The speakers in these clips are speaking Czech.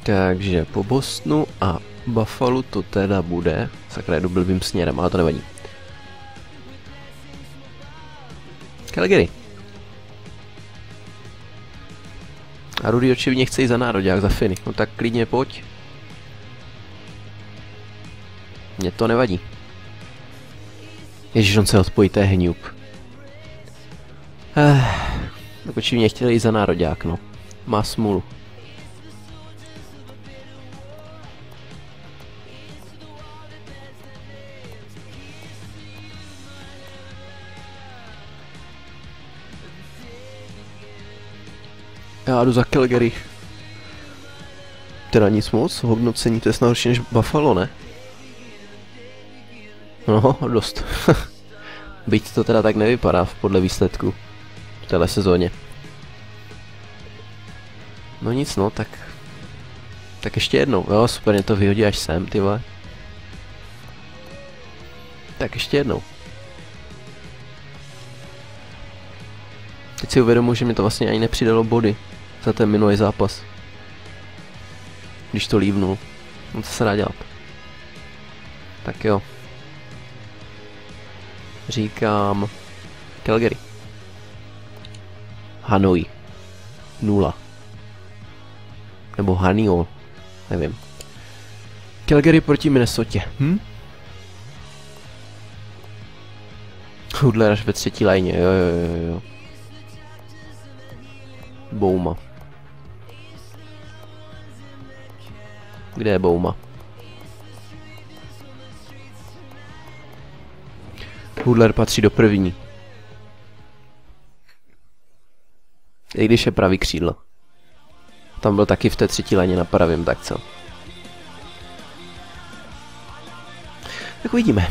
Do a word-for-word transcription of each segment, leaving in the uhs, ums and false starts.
Takže po Bostonu a Buffalo to teda bude. Sakra, jdu blbým směrem, ale to nevadí. Calgary. A Rudy očividně chce jít za nároďák, za Finy. No tak klidně pojď. Mně to nevadí. Ježiš, on se odpojí, to je hňup. Eh, tak očividně chtěl jít za nároďák, no. Má smůlu. Já jdu za Calgary. Teda nic moc, hodnocení to je snad horší než Buffalo, ne? No, dost. Byť to teda tak nevypadá podle výsledku v téhle sezóně. No nic no, tak... Tak ještě jednou, jo, super, mě to vyhodí až sem, ty vole. Tak ještě jednou. Teď si uvědomuji, že mi to vlastně ani nepřidalo body za ten minulý zápas. Když to lívnul. No co se dá dělat? Tak jo. Říkám... Calgary. Hanoi. Nula. Nebo Haniol. Nevím. Calgary proti Minnesotě. Hm? Hudler až ve třetí lajně, jo jo jo jo. Bouma. Kde je Bouma? Hudler patří do první. I když je pravý křídlo. Tam byl taky v té třetí léně na pravým, tak co? Tak uvidíme.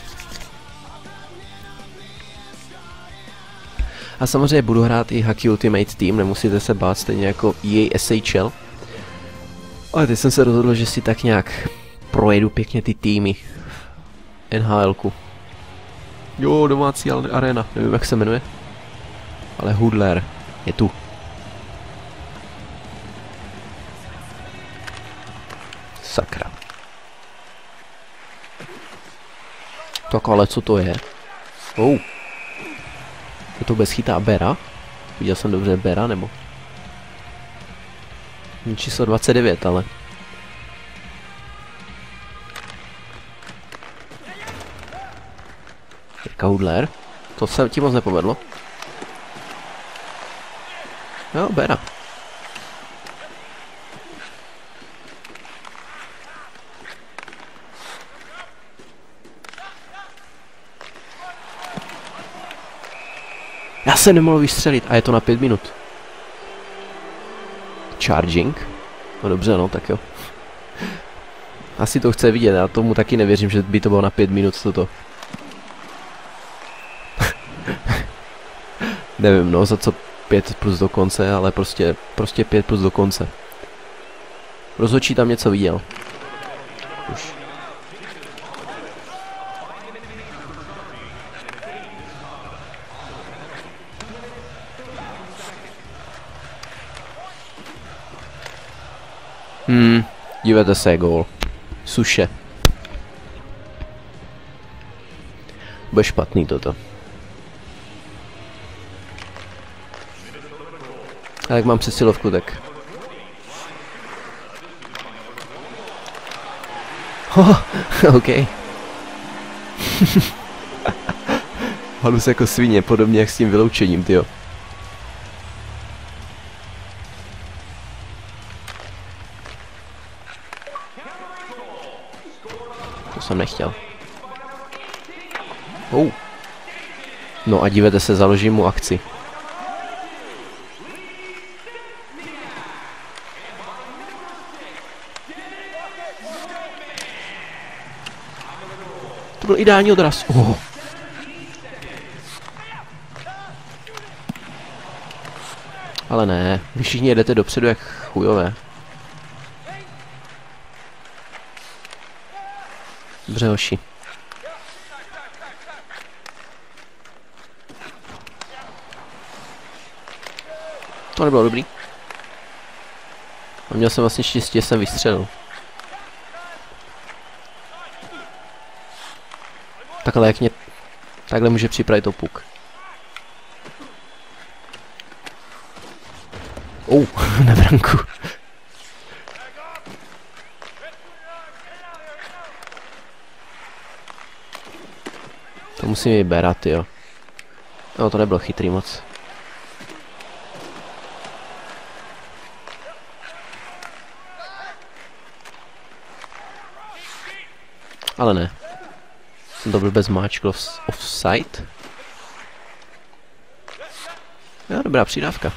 A samozřejmě budu hrát i Hockey Ultimate Team, nemusíte se bát, stejně jako E A S H L. Ale teď jsem se rozhodl, že si tak nějak projedu pěkně ty týmy. N H L ku. Jo, domácí arena, nevím jak se jmenuje. Ale Hudler je tu. Sakra. Tak ale co to je? Oh. To to bezchytá Bera? Viděl jsem dobře Bera, nebo? Číslo dvacet devět, ale. Jirka Hudler. To se ti moc nepovedlo. Jo, Bera. Já se nemohl vystřelit a je to na pět minut. Charging. No dobře, no tak jo. Asi to chce vidět, já tomu taky nevěřím, že by to bylo na pět minut toto. Nevím, no, za co pět plus do konce, ale prostě, prostě pět plus do konce. Rozhodčí tam něco viděl. Už. Hmm, dívejte se, gól. Suše. Bude špatný toto. A jak mám přesilovku, tak... Oh, OK. Halu se jako svině, podobně jak s tím vyloučením, tyjo. To jsem nechtěl. Oh. No a dívejte se, založím mu akci. To byl ideální odraz. Oh. Ale ne, vy všichni jedete dopředu jak chujové. Dobře, hoši. To nebylo dobrý. A měl jsem vlastně štěstí, že jsem vystřelil. Takhle jak mě... Takhle může připravit to puk. Oh, na branku. To musím vyberat, jo. No, to nebylo chytrý moc. Ale ne. Jsem to byl bez máčkl offside. Jo, dobrá přidávka.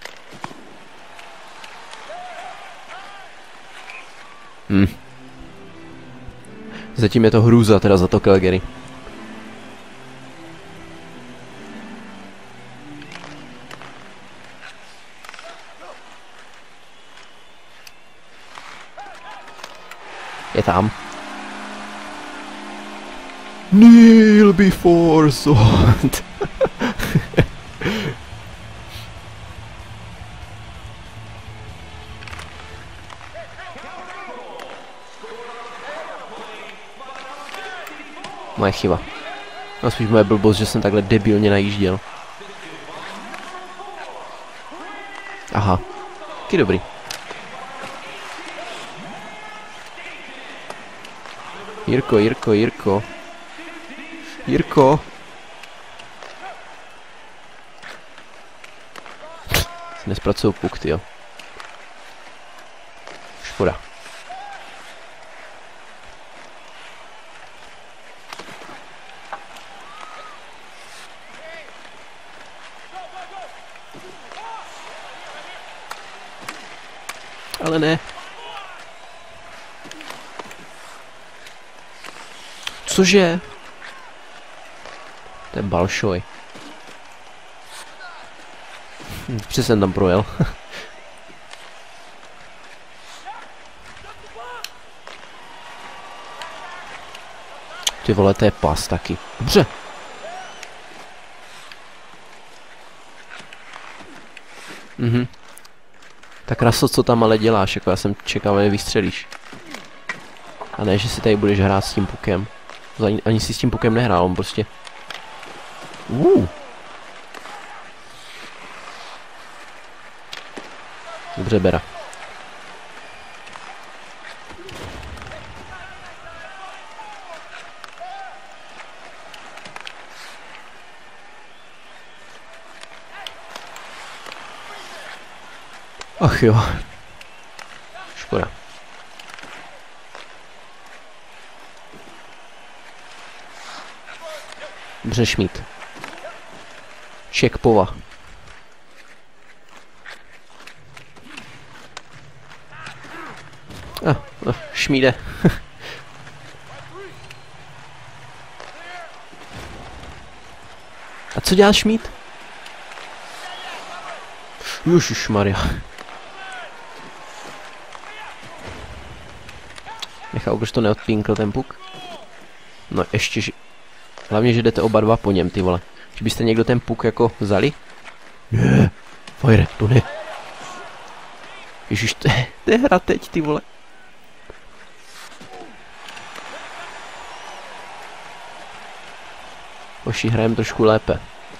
Hm. Zatím je to hrůza teda za to Calgary. Je tam. Kneel before sword. Moje chyba. No spíš moje blbost, že jsem takhle debilně najížděl. Aha. Taky dobrý. Jirko, Jirko, Jirko. Jirko. Nespracuju puk, tyjo. Škoda. Ale ne. Cože? To je balšoj. Přesně jsem tam projel. Ty vole, to je pas taky. Dobře. Mhm. Tak raso, co tam ale děláš, jako já jsem čekal, že vystřelíš. A ne, že si tady budeš hrát s tím pukem. Ani, ani si s tím pukem nehrál, on prostě... Uh. Dobře, bera. Ach jo. Škoda. Dobře, Šmíd. Čekpova. Ah, ah, Šmíde. A co dělá Šmíd? Ježišmarja. Nechal, když to neodpínkl ten puk. No ještě, že... Hlavně, že jdete oba dva po něm, ty vole. Že byste někdo ten puk jako vzali? Ne, Fire, to ne. Ježiš, to je, to je hra teď, ty vole. Oši, hrajem trošku lépe.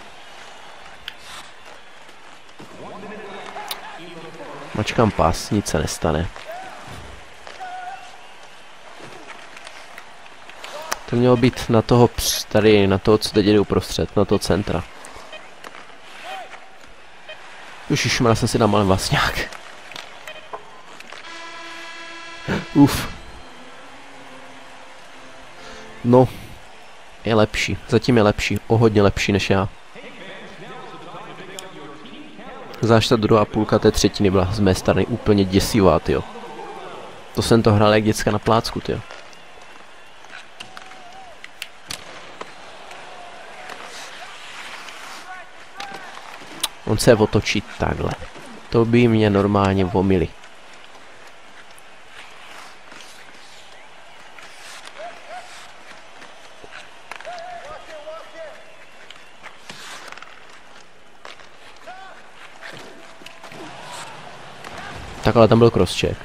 Mačkám pas, nic se nestane. To mělo být na toho tady, na toho, co teď jde uprostřed, na toho centra. Ježišmarja, jsem si dal malý vlastňák. Uf. No. Je lepší. Zatím je lepší. O hodně lepší než já. Zvlášť ta druhá půlka té třetiny byla z mé strany úplně děsivá, tyjo. To jsem to hrál jak děcka na plácku, tyjo. On se otočí takhle. To by mě normálně vomili. Tak ale tam byl crosscheck.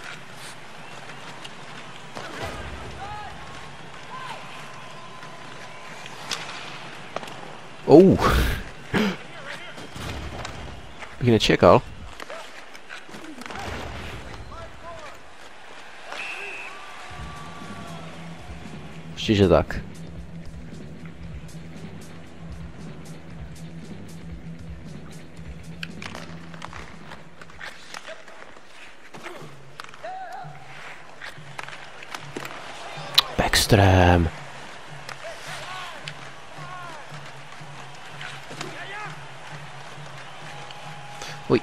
Oh. Bych nečekal. Ještě že tak. Backstream. Uj.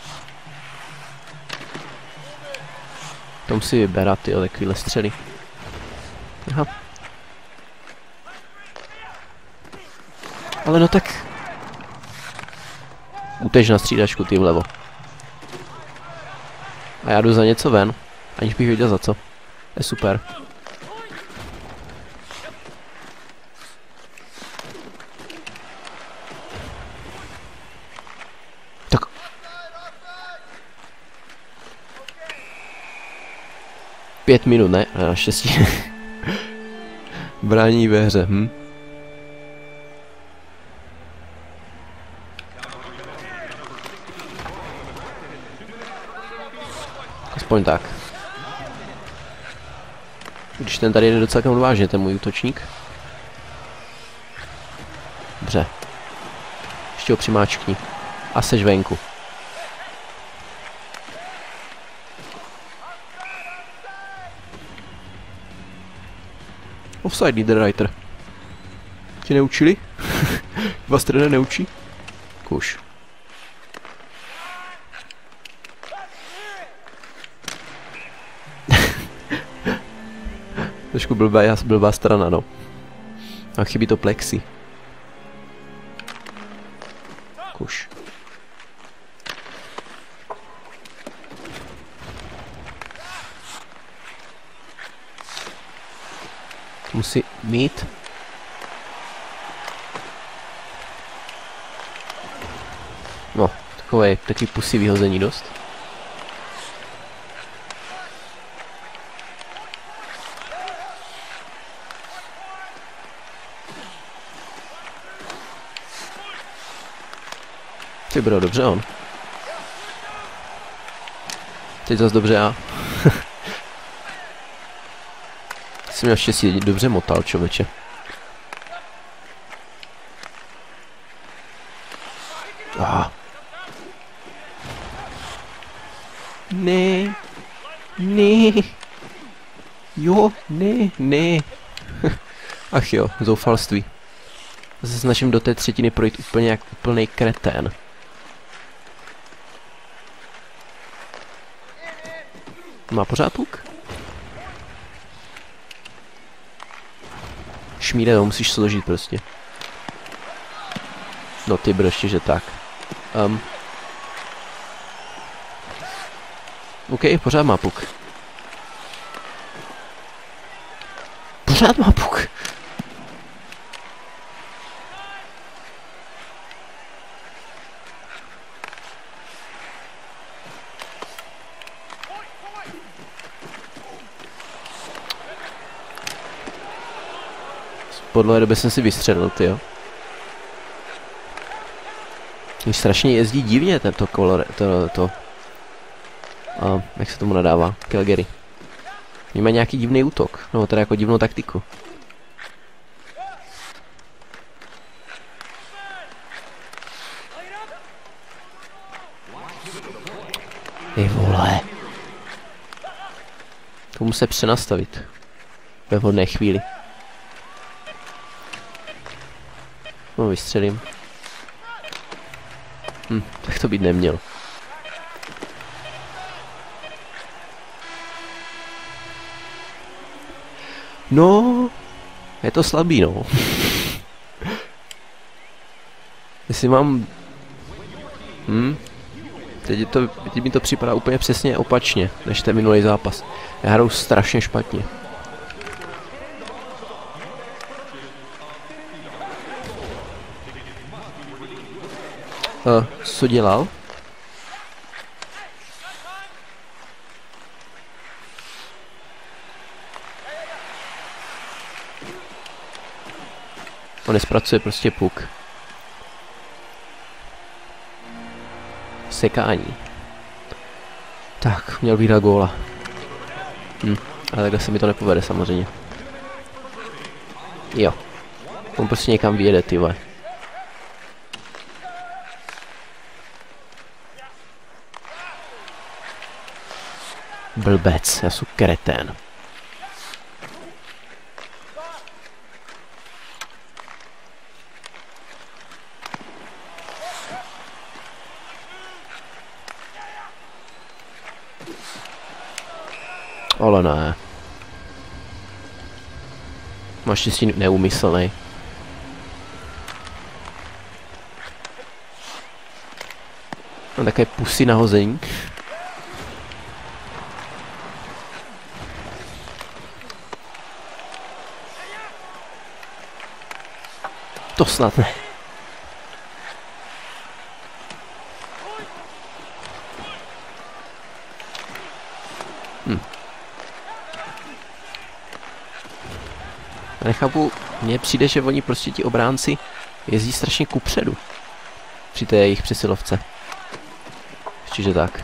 To musí vyberat, tyjo, takovýhle střely. Aha. Ale no tak... Útež na střídačku, ty vlevo. A já jdu za něco ven, aniž bych věděl za co. Je super. Tak. Pět minut, ne? Naštěstí. Brání ve hře, hm? Aspoň tak. Když ten tady jde docela odvážně, ten můj útočník. Dobře. Ještě ho přimáčkni. A seš venku. Offside, Niederreiter. Ti neučili? Vás trenér neučí? Kuš. Trošku blbá, blbá strana, no. A chybí to plexi. Kuš. Musí mít. No, takové, taky pusy vyhození dost. Ty bro, dobře on. Teď zase dobře já. Jsem měl štěstí, dobře motal, člověče. Aha. Ne. Ne. Jo, ne, ne. Ach jo, zoufalství. Zase snažím do té třetiny projít úplně jak úplnej kretén. Má pořád puk? Šmíre, to musíš složit prostě. No ty broště, že tak. Um. OK, pořád má puk. Pořád má puk. Po dlouhé době jsem si vystřelil, tyjo. Když strašně jezdí divně tento kolor, to, to, a jak se tomu nadává, Calgary. Má nějaký divný útok, no teda jako divnou taktiku. Ty vole. Tomu se přenastavit. Ve vhodné chvíli. No, vystřelím. Hm, tak to být neměl. No, je to slabý, no. Jestli mám... Hm, teď, to, teď mi to připadá úplně přesně opačně, než ten minulý zápas. Já hraju strašně špatně. Uh, co dělal? On nespracuje prostě puk. Sekání. Tak, měl bych dát góla. Hm, ale takhle se mi to nepovede samozřejmě. Jo. On prostě někam vyjede, ty vole. Blbec, já jsem kretén. Ale ne. Máš štěstí neumyslnej. Mám také pusy na hození. To snad ne. Hm. Nechápu, mně přijde, že oni prostě ti obránci jezdí strašně kupředu. Při té jejich přesilovce. Čiže tak.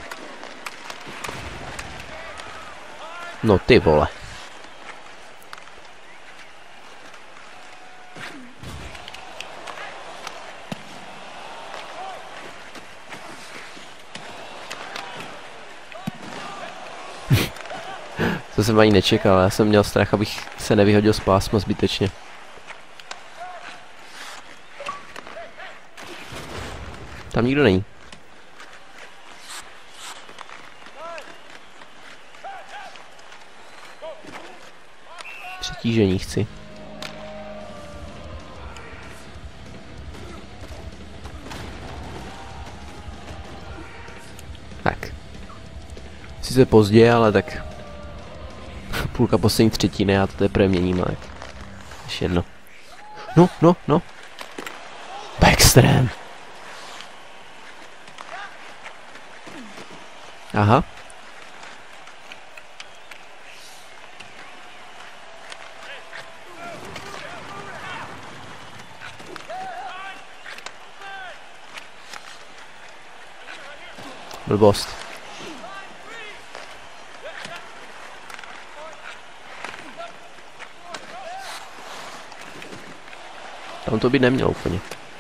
No ty vole. To jsem ani nečekal, já jsem měl strach, abych se nevyhodil z pásma zbytečně. Tam nikdo není. Přetížení chci. Tak. Sice pozdě, ale tak půlka poslední třetiny, já to teprve měním, ale ještě jedno. No, no, no. Backstream. Aha. Blbost. Tam to by nemělo úplně.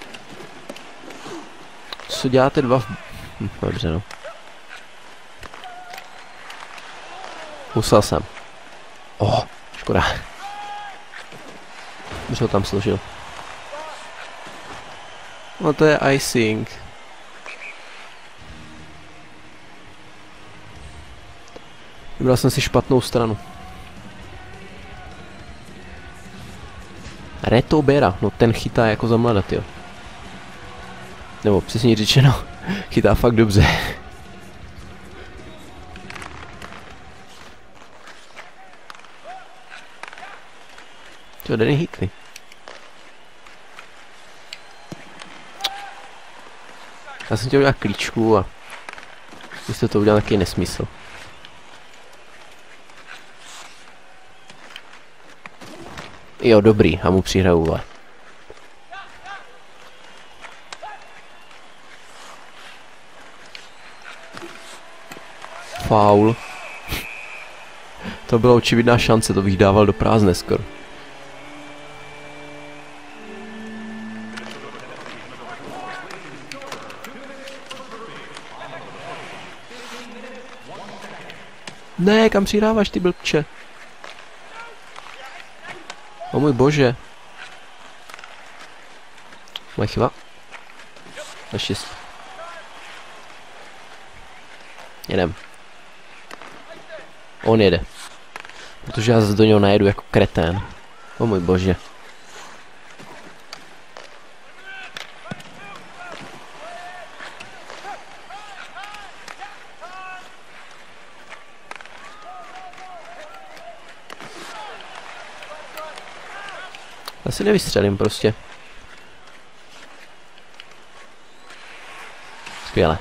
Co děláte dva v... Hm, dobře no. Musel jsem. Oh, škoda. Už ho tam složil. No to je icing. Vybral jsem si špatnou stranu. Reto Bera, no ten chytá jako za mladat, jo. Nebo přesně řečeno, chytá fakt dobře. To Danny hitli. Já jsem chtěl udělat klíčku a vy jste to udělal takový nesmysl. Jo, dobrý, a mu přihraju, vole. Faul. To byla očividná šance, to bych dával do prázdne skoro. Ne, kam přihráváš, ty blbče? O můj bože. Moje chyba. Naštěstí. Jedem. On jede. Protože já zase do něho najedu jako kretén. O můj bože. Já si nevystřelím prostě. Skvěle.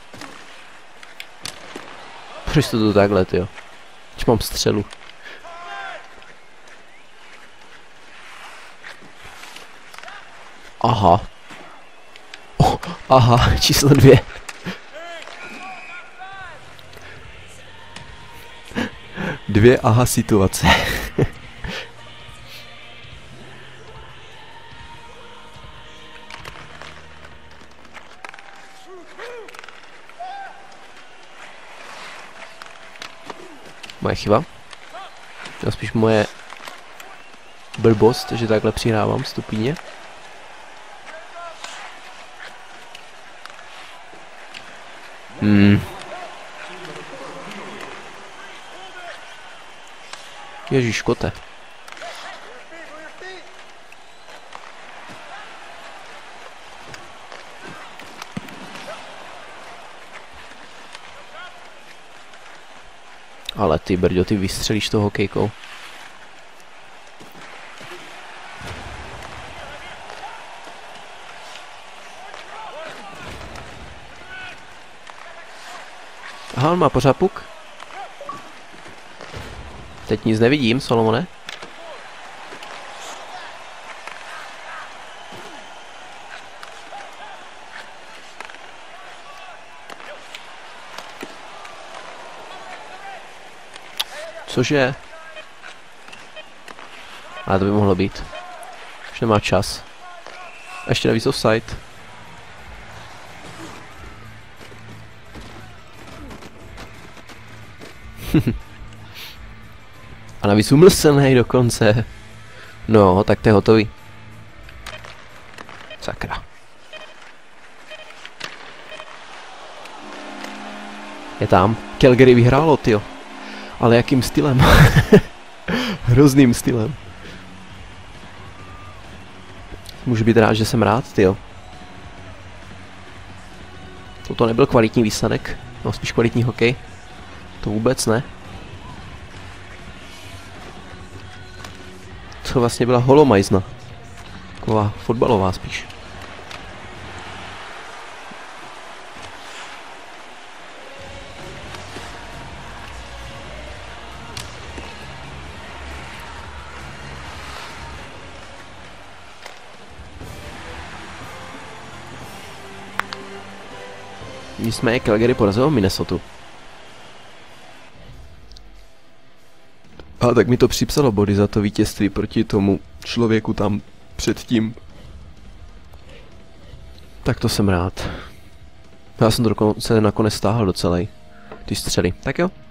Proč to tu takhle, tyjo? Když mám střelu. Aha. Oh, aha, číslo dvě. Dvě aha situace. Moje chyba. To spíš moje blbost, že takhle přihrávám stupíně. Hmm. Ježíš, kote. Ale ty brďo, ty vystřelíš to hokejkou. Aha, on má pořád puk. Teď nic nevidím, Solomone. Cože? Ale to by mohlo být. Už nemá čas. A ještě navíc offside. A navíc umlsenej dokonce. No, tak to je hotový. Sakra. Je tam. Calgary vyhrálo, tyjo. Ale jakým stylem? Hrozným stylem. Můžu být rád, že jsem rád, tyjo. Toto nebyl kvalitní výsledek. No, spíš kvalitní hokej. To vůbec ne. To vlastně byla holomajzna. Taková fotbalová spíš. Nicméně Calgary porazilo Minnesotu. A tak mi to připsalo body za to vítězství proti tomu člověku tam předtím. Tak to jsem rád. Já jsem to dokonce nakonec stáhl do celé ty střely. Tak jo.